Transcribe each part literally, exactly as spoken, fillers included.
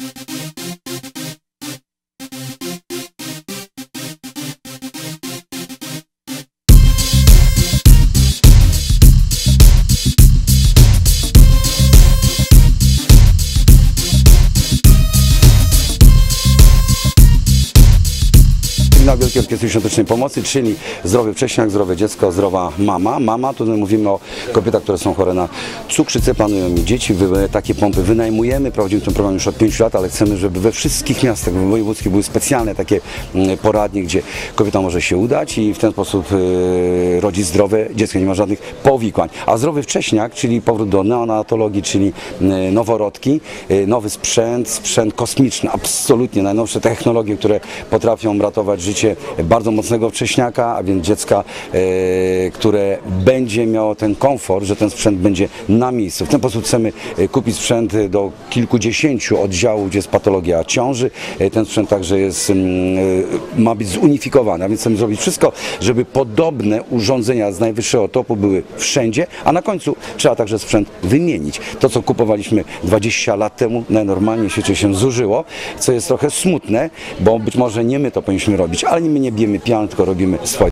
Wielkiej Orkiestry Świątecznej Pomocy, czyli zdrowy wcześniak, zdrowe dziecko, zdrowa mama. Mama, tutaj mówimy o kobietach, które są chore na cukrzycę, planują mi dzieci, takie pompy wynajmujemy, prowadzimy ten program już od pięciu lat, ale chcemy, żeby we wszystkich miastach wojewódzkich były specjalne takie poradnie, gdzie kobieta może się udać i w ten sposób rodzi zdrowe dziecko, nie ma żadnych powikłań. A zdrowy wcześniak, czyli powrót do neonatologii, czyli noworodki, nowy sprzęt, sprzęt kosmiczny, absolutnie najnowsze technologie, które potrafią ratować życie bardzo mocnego wcześniaka, a więc dziecka, e, które będzie miało ten komfort, że ten sprzęt będzie na miejscu. W ten sposób chcemy kupić sprzęt do kilkudziesięciu oddziałów, gdzie jest patologia ciąży. E, ten sprzęt także jest, e, ma być zunifikowany, a więc chcemy zrobić wszystko, żeby podobne urządzenia z najwyższego topu były wszędzie, a na końcu trzeba także sprzęt wymienić. To, co kupowaliśmy dwadzieścia lat temu, najnormalniej w świecie się zużyło, co jest trochę smutne, bo być może nie my to powinniśmy robić, ale my nie bijemy pian, tylko robimy swoje.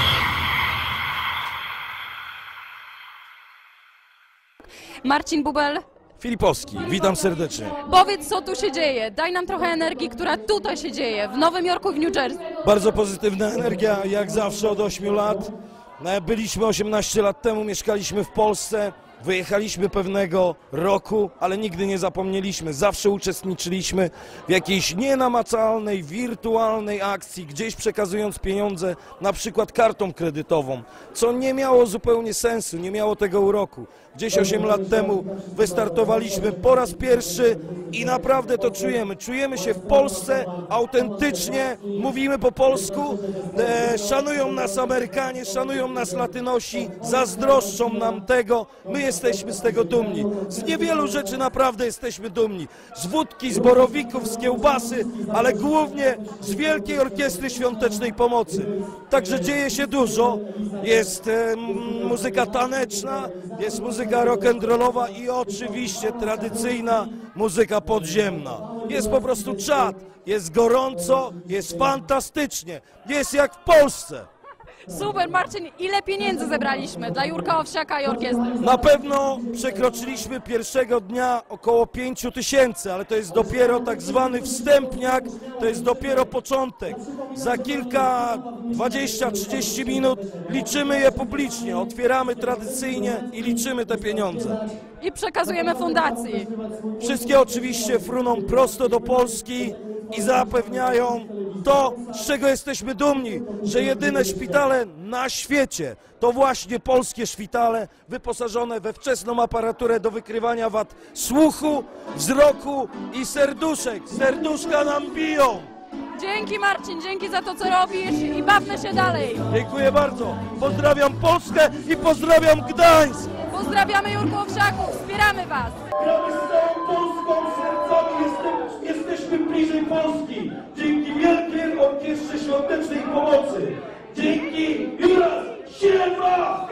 Marcin Bubel. Filipowski, witam serdecznie. Powiedz, co tu się dzieje. Daj nam trochę energii, która tutaj się dzieje, w Nowym Jorku i w New Jersey. Bardzo pozytywna energia, jak zawsze od ośmiu lat. Byliśmy osiemnaście lat temu, mieszkaliśmy w Polsce. Wyjechaliśmy pewnego roku, ale nigdy nie zapomnieliśmy. Zawsze uczestniczyliśmy w jakiejś nienamacalnej, wirtualnej akcji, gdzieś przekazując pieniądze, na przykład kartą kredytową, co nie miało zupełnie sensu, nie miało tego uroku. Gdzieś osiem lat temu wystartowaliśmy po raz pierwszy i naprawdę to czujemy. Czujemy się w Polsce autentycznie, mówimy po polsku, e, szanują nas Amerykanie, szanują nas Latynosi, zazdroszczą nam tego. My jesteśmy z tego dumni. Z niewielu rzeczy naprawdę jesteśmy dumni. Z wódki, z borowików, z kiełbasy, ale głównie z Wielkiej Orkiestry Świątecznej Pomocy. Także dzieje się dużo. Jest e, muzyka taneczna, jest muzyka rock'n'rollowa i oczywiście tradycyjna muzyka podziemna. Jest po prostu czad, jest gorąco, jest fantastycznie, jest jak w Polsce. Super, Marcin, ile pieniędzy zebraliśmy dla Jurka Owsiaka i orkiestry? Na pewno przekroczyliśmy pierwszego dnia około pięciu tysięcy, ale to jest dopiero tak zwany wstępniak, to jest dopiero początek. Za kilka, dwadzieścia, trzydzieści minut liczymy je publicznie, otwieramy tradycyjnie i liczymy te pieniądze. I przekazujemy fundacji. Wszystkie oczywiście fruną prosto do Polski i zapewniają to, z czego jesteśmy dumni, że jedyne szpitale na świecie to właśnie polskie szpitale wyposażone we wczesną aparaturę do wykrywania wad słuchu, wzroku i serduszek. Serduszka nam biją. Dzięki, Marcin, dzięki za to, co robisz i bawmy się dalej. Dziękuję bardzo. Pozdrawiam Polskę i pozdrawiam Gdańsk. Pozdrawiamy Jurku Owsiaku, wspieramy was. Gramy z całą Polską, sercami jestem, jesteśmy bliżej Polski. Dzięki Wielkiej Orkiestrze Świątecznej Pomocy. Dzięki Juras Siewa!